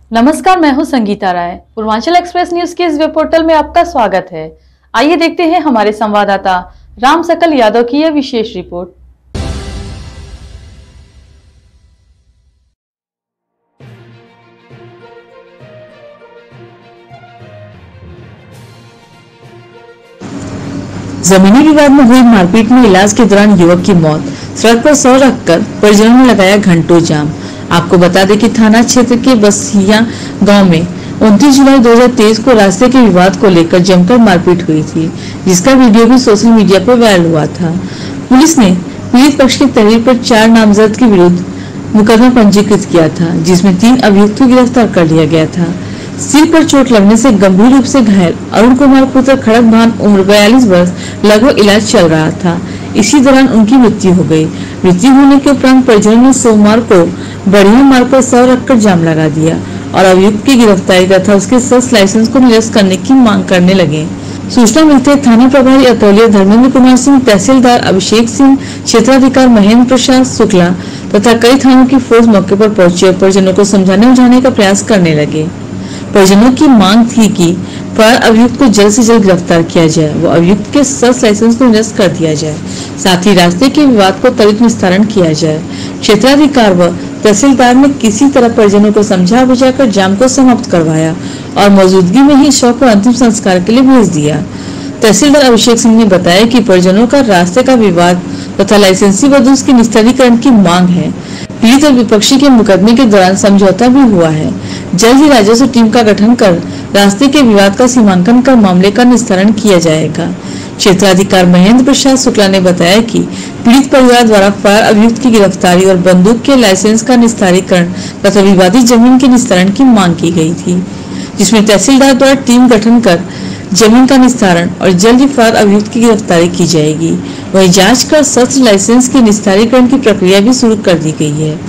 नमस्कार, मैं हूं संगीता राय। पूर्वांचल एक्सप्रेस न्यूज के इस वेब पोर्टल में आपका स्वागत है। आइए देखते हैं हमारे संवाददाता राम सकल यादव की यह विशेष रिपोर्ट। जमीनी विवाद में हुई मारपीट में इलाज के दौरान युवक की मौत। सड़क पर शव रखकर परिजनों ने लगाया घंटों जाम। आपको बता दें कि थाना क्षेत्र के बसिया गांव में 29 जुलाई 2023 को रास्ते के विवाद को लेकर जमकर मारपीट हुई थी, जिसका वीडियो भी सोशल मीडिया पर वायरल हुआ था। पुलिस ने पीड़ित पक्ष की तहरीर पर 4 नामजद के विरुद्ध मुकदमा पंजीकृत किया था, जिसमें 3 अभियुक्तों को गिरफ्तार कर लिया गया था। सिर पर चोट लगने से गंभीर रूप से घायल अरुण कुमार पुत्र खड़क भान उम्र 42 वर्ष लगभग इलाज चल रहा था। इसी दौरान उनकी मृत्यु हो गई। मृत्यु होने के उपरांत परिजनों ने सोमवार को बढ़िया मार्ग पर शव रखकर जाम लगा दिया और अभियुक्त की गिरफ्तारी तथा उसके शस्त्र लाइसेंस को निरस्त करने की मांग करने लगे। सूचना मिलते थाना प्रभारी अतुल्य धर्मेंद्र कुमार सिंह, तहसीलदार अभिषेक सिंह, क्षेत्राधिकारी महेंद्र प्रसाद शुक्ला तथा कई थानों की फोर्स मौके पर पहुंची और परिजनों को समझाने बुझाने का प्रयास करने लगे। परिजनों की मांग थी कि फरार अभियुक्त को जल्द से जल्द गिरफ्तार किया जाए, वो अभियुक्त के शस्त्र लाइसेंस को निरस्त कर दिया जाए, साथ ही रास्ते के विवाद को त्वरित निस्तारण किया जाए। क्षेत्राधिकारी व तहसीलदार ने किसी तरह परिजनों को समझा बुझाकर जाम को समाप्त करवाया और मौजूदगी में ही शव को अंतिम संस्कार के लिए भेज दिया। तहसीलदार अभिषेक सिंह ने बताया कि परिजनों का रास्ते का विवाद तथा लाइसेंसी बदूस के निस्तारीकरण की मांग है। पीड़ित और विपक्षी के मुकदमे के दौरान समझौता भी हुआ है। जल्द ही राजस्व टीम का गठन कर रास्ते के विवाद का सीमांकन कर मामले का निस्तारण किया जाएगा। क्षेत्राधिकारी महेंद्र प्रसाद शुक्ला ने बताया कि पीड़ित परिवार द्वारा फरार अभियुक्त की गिरफ्तारी और बंदूक के लाइसेंस का निस्तारीकरण तथा विवादित जमीन के निस्तारण की मांग की गई थी, जिसमें तहसीलदार द्वारा टीम गठन कर जमीन का निस्तारण और जल्द ही फरार अभियुक्त की गिरफ्तारी की जाएगी। वहीं जांच कर शस्त्र लाइसेंस के निस्तारीकरण की प्रक्रिया भी शुरू कर दी गई है।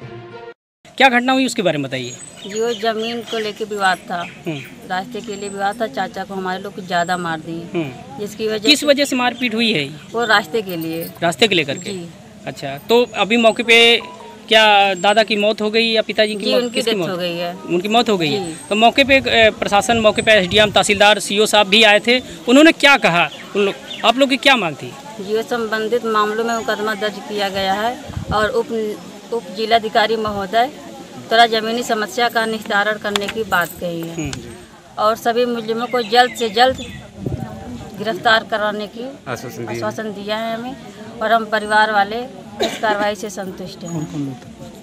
क्या घटना हुई उसके बारे में बताइए। जो जमीन को लेके विवाद था, रास्ते के लिए विवाद था। चाचा को हमारे लोग ज्यादा मार दिए, जिसकी वजह किस वजह से मारपीट हुई है? वो रास्ते के लिए, रास्ते के लेकर के। अच्छा, तो अभी मौके पे क्या दादा की मौत हो गई या पिताजी की मौत? उनकी डेथ हो गई है। उनकी मौत हो गई है। तो मौके पे प्रशासन, मौके पे एसडीएम, तहसीलदार, सीओ साहब भी आए थे। उन्होंने क्या कहा? आप लोग की क्या मांग थी? जो संबंधित मामलों में मुकदमा दर्ज किया गया है और उप जिलाधिकारी महोदय थोड़ा जमीनी समस्या का निस्तारण करने की बात कही है और सभी मुजरिमों को जल्द से जल्द गिरफ्तार कराने की आश्वासन दिया है हमें, और हम परिवार वाले इस कार्रवाई से संतुष्ट हैं।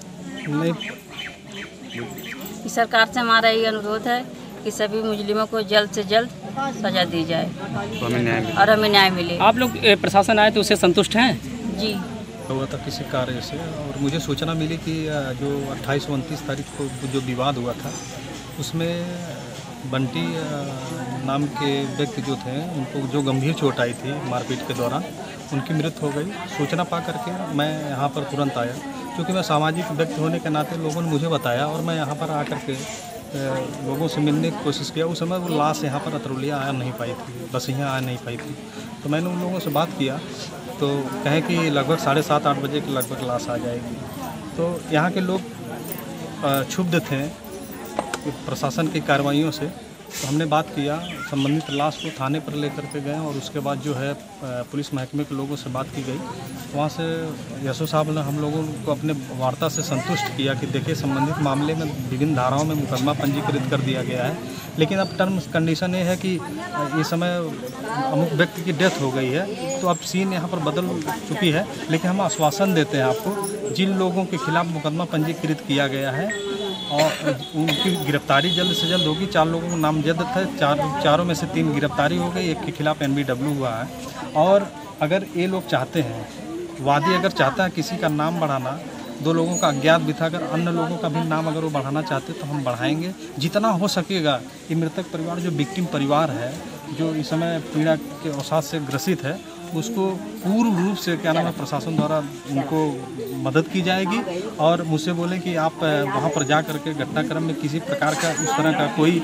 सरकार से हमारा ये अनुरोध है कि सभी मुजरिमों को जल्द से जल्द सजा दी जाए और हमें न्याय मिले। आप लोग प्रशासन आए तो उससे संतुष्ट हैं? जी। हुआ था किसी कार्य से, और मुझे सूचना मिली कि जो 28-29 तारीख को जो विवाद हुआ था उसमें बंटी नाम के व्यक्ति जो थे, उनको जो गंभीर चोट आई थी मारपीट के दौरान, उनकी मृत्यु हो गई। सूचना पा करके मैं यहाँ पर तुरंत आया, क्योंकि मैं सामाजिक व्यक्ति होने के नाते लोगों ने मुझे बताया और मैं यहाँ पर आकर के लोगों से मिलने की कोशिश किया। उस समय वो लाश यहाँ पर अतरौलिया आ नहीं पाई थी, बस यहाँ आ नहीं पाई थी। तो मैंने उन लोगों से बात किया तो कहें कि लगभग 7:30-8 बजे के लगभग लाश आ जाएगी। तो यहाँ के लोग क्षुब्ध थे प्रशासन की कार्रवाइयों से। तो हमने बात किया, संबंधित लाश को थाने पर लेकर के गए और उसके बाद जो है पुलिस महकमे के लोगों से बात की गई। वहाँ से यशो साहब ने हम लोगों को अपने वार्ता से संतुष्ट किया कि देखिए, संबंधित मामले में विभिन्न धाराओं में मुकदमा पंजीकृत कर दिया गया है, लेकिन अब टर्म्स कंडीशन ये है कि इस समय अमुक व्यक्ति की डेथ हो गई है, तो अब सीन यहाँ पर बदल चुकी है। लेकिन हम आश्वासन देते हैं आपको, जिन लोगों के खिलाफ मुकदमा पंजीकृत किया गया है और उनकी गिरफ्तारी जल्द से जल्द होगी। 4 लोगों को नामजद थे, चारों में से 3 गिरफ्तारी हो गई, एक के खिलाफ NBW हुआ है। और अगर ये लोग चाहते हैं, वादी अगर चाहता है किसी का नाम बढ़ाना, 2 लोगों का अज्ञात भी था, अगर अन्य लोगों का भी नाम अगर वो बढ़ाना चाहते तो हम बढ़ाएंगे जितना हो सकेगा। ये मृतक परिवार जो विक्टिम परिवार है, जो इस समय पीड़ा के अवसाद से ग्रसित है, उसको पूर्ण रूप से क्या नाम है प्रशासन द्वारा उनको मदद की जाएगी। और मुझसे बोले कि आप वहाँ पर जा करके घटनाक्रम में किसी प्रकार का उस तरह का कोई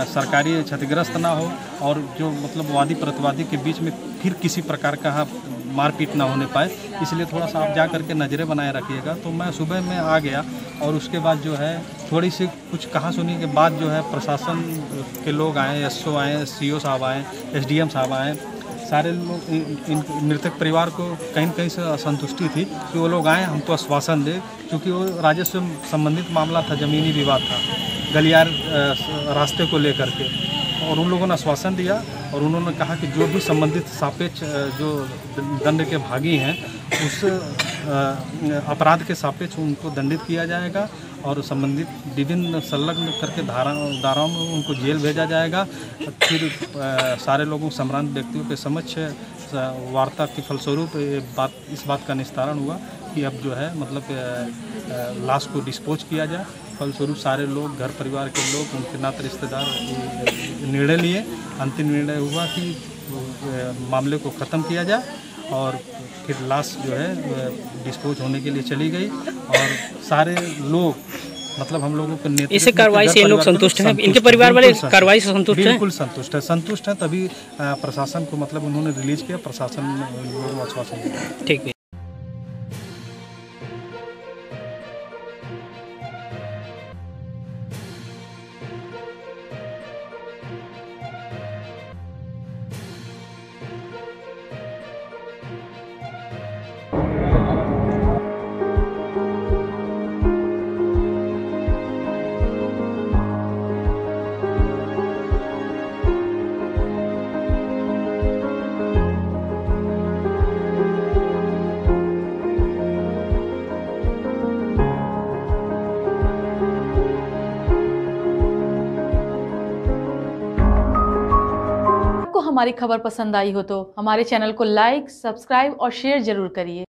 सरकारी क्षतिग्रस्त ना हो, और जो मतलब वादी प्रतिवादी के बीच में फिर किसी प्रकार का मारपीट ना होने पाए, इसलिए थोड़ा सा आप जा करके नज़रें बनाए रखिएगा। तो मैं सुबह में आ गया और उसके बाद जो है थोड़ी सी कुछ कहा सुनी के बाद जो है प्रशासन के लोग आए, एसओ आए, सीओ साहब आए, एसडीएम साहब आए। सारे लोग इन मृतक परिवार को कहीं न कहीं से असंतुष्टि थी कि वो लोग आए हमको आश्वासन दे, क्योंकि वो राजस्व संबंधित मामला था, ज़मीनी विवाद था गलियार रास्ते को लेकर के। और उन लोगों ने आश्वासन दिया और उन्होंने कहा कि जो भी संबंधित सापेक्ष जो दंड के भागी हैं उस अपराध के सापेक्ष उनको दंडित किया जाएगा और संबंधित विभिन्न संलग्न करके धाराओं में उनको जेल भेजा जाएगा। फिर सारे लोगों संभ्रांत व्यक्तियों के समक्ष वार्ता के फलस्वरूप इस बात का निस्तारण हुआ कि अब जो है मतलब लाश को डिस्पोज किया जाए। फलस्वरूप सारे लोग, घर परिवार के लोग, उनके नाते रिश्तेदार निर्णय लिए। अंतिम निर्णय हुआ कि मामले को ख़त्म किया जाए और फिर लाश जो है डिस्पोज होने के लिए चली गई। और सारे लोग मतलब हम लोगों को इसे कार्रवाई से लोग संतुष्ट हैं, इनके परिवार वाले कार्रवाई से संतुष्ट हैं, बिल्कुल संतुष्ट है। तभी प्रशासन को मतलब उन्होंने रिलीज किया, प्रशासन ने आश्वासन दिया। ठीक है। हमारी खबर पसंद आई हो तो हमारे चैनल को लाइक, सब्सक्राइब और शेयर जरूर करिए।